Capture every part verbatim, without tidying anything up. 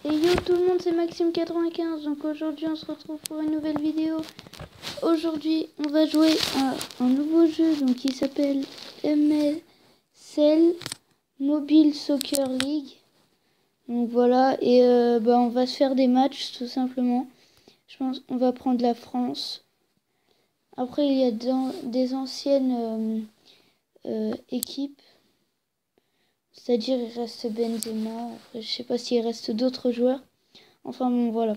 Et yo tout le monde, c'est Maxime quatre-vingt-quinze. Donc aujourd'hui on se retrouve pour une nouvelle vidéo. Aujourd'hui on va jouer à un nouveau jeu donc qui s'appelle M S L Mobile Soccer League. Donc voilà, et euh, bah, on va se faire des matchs tout simplement. Je pense qu'on va prendre la France. Après il y a dans, des anciennes euh, euh, équipes. C'est-à-dire il reste Benzema. Après, je sais pas s'il reste d'autres joueurs. Enfin bon voilà.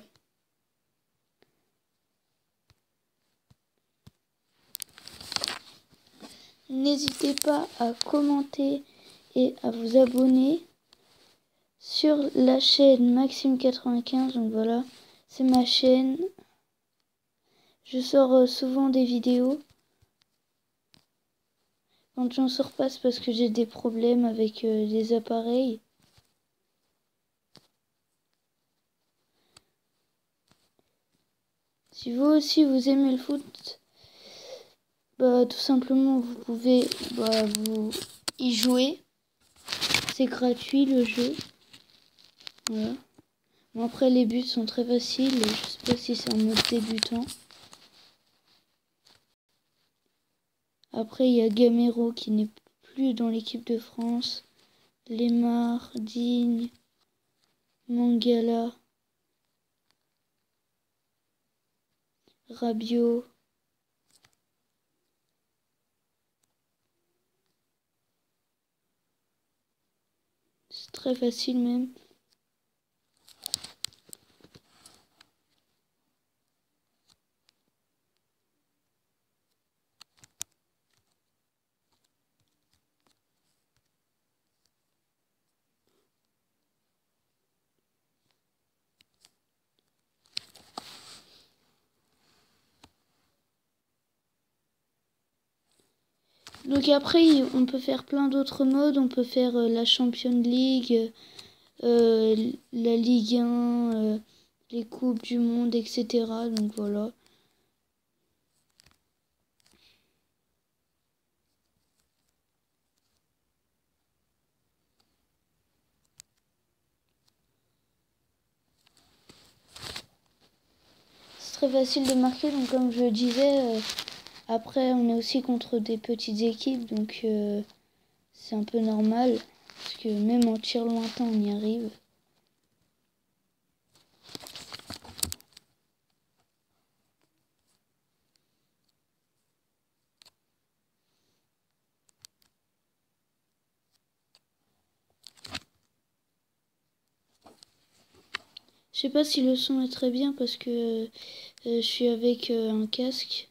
N'hésitez pas à commenter et à vous abonner sur la chaîne Maxime quatre-vingt-quinze. Donc voilà, c'est ma chaîne. Je sors souvent des vidéos. Quand j'en sors pas, c'est parce que j'ai des problèmes avec euh, les appareils. Si vous aussi vous aimez le foot, bah tout simplement vous pouvez bah, vous y jouer. C'est gratuit le jeu. Voilà. Bon, après les buts sont très faciles. Je sais pas si c'est en mode débutant. Après il y a Gamero qui n'est plus dans l'équipe de France. Lemar, Digne, Mangala, Rabiot. C'est très facile même. Donc après, on peut faire plein d'autres modes. On peut faire euh, la Champions League, euh, la Ligue un, euh, les Coupes du Monde, et cetera. Donc voilà. C'est très facile de marquer. Donc comme je le disais, euh, après on est aussi contre des petites équipes. Donc euh, c'est un peu normal. Parce que même en tir lointain, on y arrive. Je sais pas si le son est très bien parce que euh, je suis avec euh, un casque.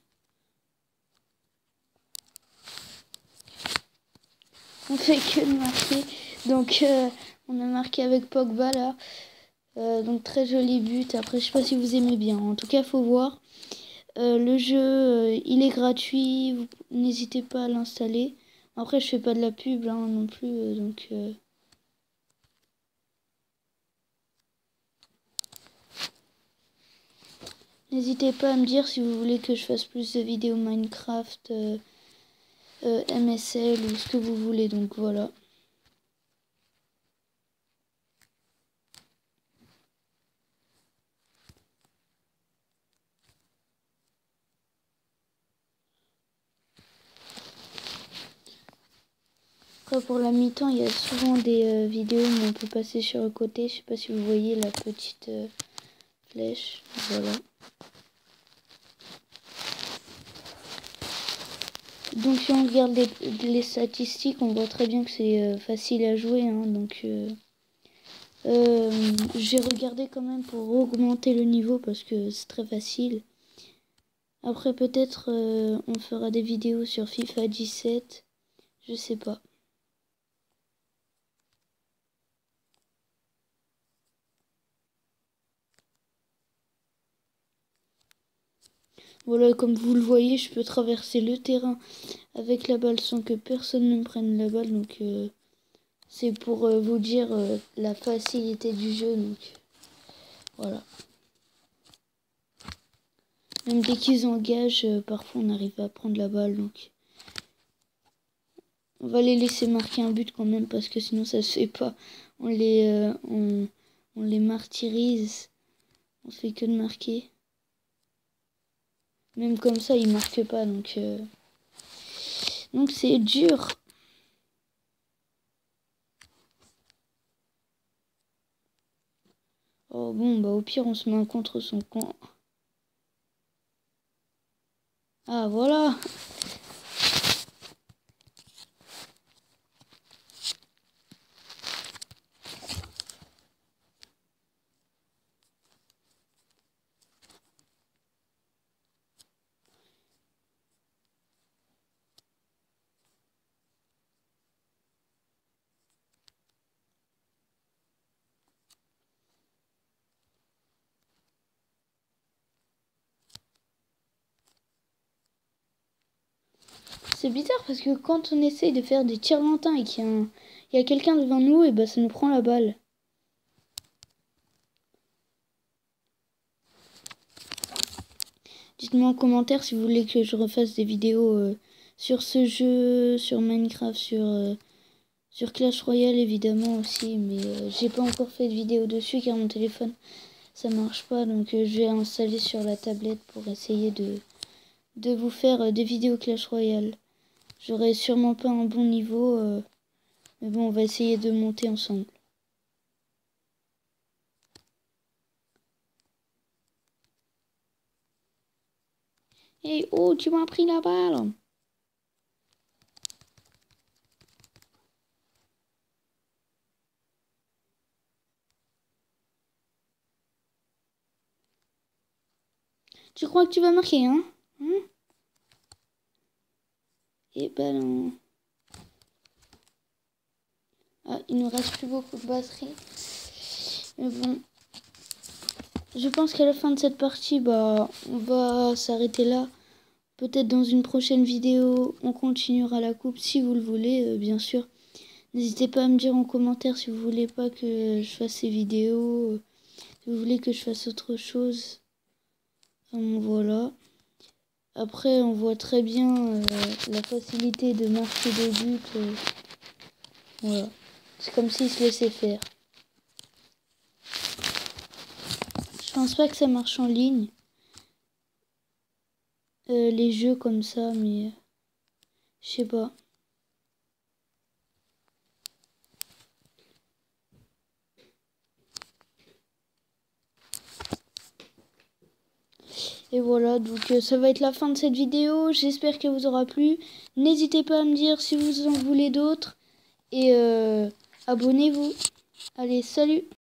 On fait que de marquer. Donc euh, on a marqué avec Pogba là. Euh, donc très joli but. Après je sais pas si vous aimez bien. En tout cas faut voir. Euh, le jeu euh, il est gratuit. N'hésitez pas à l'installer. Après je fais pas de la pub hein, non plus. Euh, donc euh... n'hésitez pas à me dire si vous voulez que je fasse plus de vidéos Minecraft, euh, euh, M S L ou ce que vous voulez. Donc voilà. Après pour la mi-temps, il y a souvent des euh, vidéos où on peut passer sur le côté. Je sais pas si vous voyez la petite euh, flèche. Voilà. Donc si on regarde les, les statistiques, on voit très bien que c'est euh, facile à jouer. Hein, donc euh, euh, j'ai regardé quand même pour augmenter le niveau parce que c'est très facile. Après peut-être euh, on fera des vidéos sur FIFA dix-sept. Je sais pas. Voilà, comme vous le voyez, je peux traverser le terrain avec la balle sans que personne ne me prenne la balle. Donc euh, c'est pour euh, vous dire euh, la facilité du jeu. Donc voilà. Même dès qu'ils engagent, euh, parfois on arrive à prendre la balle. Donc on va les laisser marquer un but quand même parce que sinon ça se fait pas. On les, euh, on, On les martyrise. On fait que de marquer. Même comme ça, ils marquent pas, donc... Euh... Donc c'est dur. Oh bon, bah au pire, on se met contre son camp. Ah, voilà. C'est bizarre parce que quand on essaye de faire des tirs lointains et qu'il y a, un... il y a quelqu'un devant nous, et bah ça nous prend la balle. Dites-moi en commentaire si vous voulez que je refasse des vidéos euh, sur ce jeu, sur Minecraft, sur, euh, sur Clash Royale évidemment aussi. Mais euh, j'ai pas encore fait de vidéo dessus car mon téléphone ça marche pas. Donc euh, je vais installer sur la tablette pour essayer de, de vous faire euh, des vidéos Clash Royale. J'aurai sûrement pas un bon niveau. Euh, mais bon, on va essayer de monter ensemble. Hey, oh, tu m'as pris la balle! Tu crois que tu vas marquer, hein? Hein? Et ben non. Ah, il nous reste plus beaucoup de batterie. Mais bon. Je pense qu'à la fin de cette partie, bah, on va s'arrêter là. Peut-être dans une prochaine vidéo, on continuera la coupe si vous le voulez, euh, bien sûr. N'hésitez pas à me dire en commentaire si vous voulez pas que je fasse ces vidéos. Euh, si vous voulez que je fasse autre chose. Enfin, voilà. Après, on voit très bien euh, la facilité de marquer des buts. Euh, voilà. C'est comme s'il se laissait faire. Je pense pas que ça marche en ligne. Euh, les jeux comme ça, mais... Euh, je sais pas. Et voilà, donc euh, ça va être la fin de cette vidéo. J'espère qu'elle vous aura plu. N'hésitez pas à me dire si vous en voulez d'autres. Et euh, abonnez-vous. Allez, salut!